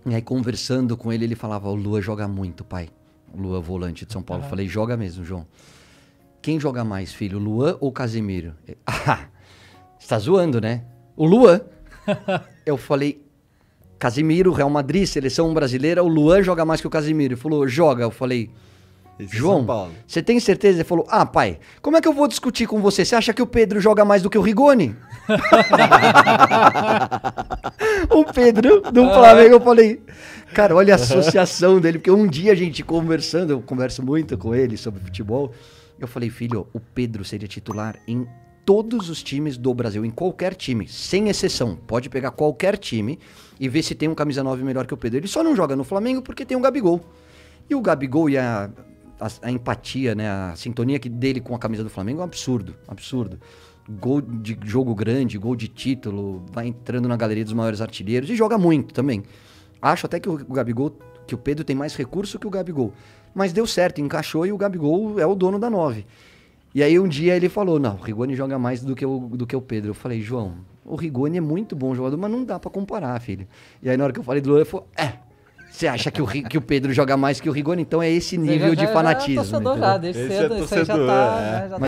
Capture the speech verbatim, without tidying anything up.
E aí, conversando com ele, ele falava, o Lua joga muito, pai. O Lua, volante de São Paulo. Uhum. Eu falei, joga mesmo, João. Quem joga mais, filho, Luan ou Casemiro? Ah, você tá zoando, né? O Luan. Eu falei, Casemiro, Real Madrid, seleção brasileira, o Luan joga mais que o Casemiro. Ele falou, joga. Eu falei, Esse é João, São Paulo. você tem certeza? Ele falou, ah, pai, como é que eu vou discutir com você? Você acha que o Pedro joga mais do que o Rigoni? O Pedro do Flamengo, eu falei, cara, olha a associação dele, porque um dia a gente conversando, eu converso muito com ele sobre futebol, eu falei, filho, o Pedro seria titular em todos os times do Brasil, em qualquer time, sem exceção. Pode pegar qualquer time e ver se tem um camisa nove melhor que o Pedro. Ele só não joga no Flamengo porque tem um Gabigol. E o Gabigol e a, a, a empatia, né, a sintonia que dele com a camisa do Flamengo é um absurdo, absurdo. Gol de jogo grande, gol de título, vai entrando na galeria dos maiores artilheiros e joga muito também. Acho até que o, o Gabigol, que o Pedro tem mais recurso que o Gabigol. Mas deu certo, encaixou e o Gabigol é o dono da nove. E aí um dia ele falou, não, o Rigoni joga mais do que o, do que o Pedro. Eu falei, João, o Rigoni é muito bom jogador, mas não dá pra comparar, filho. E aí na hora que eu falei do Lula, ele falou, é, você acha que o, que o Pedro joga mais que o Rigoni? Então é esse nível já, de já, fanatismo. Já é torcedor entendeu? já, desde Esse é cedo, isso aí já torcedor, tá... é. né, já tá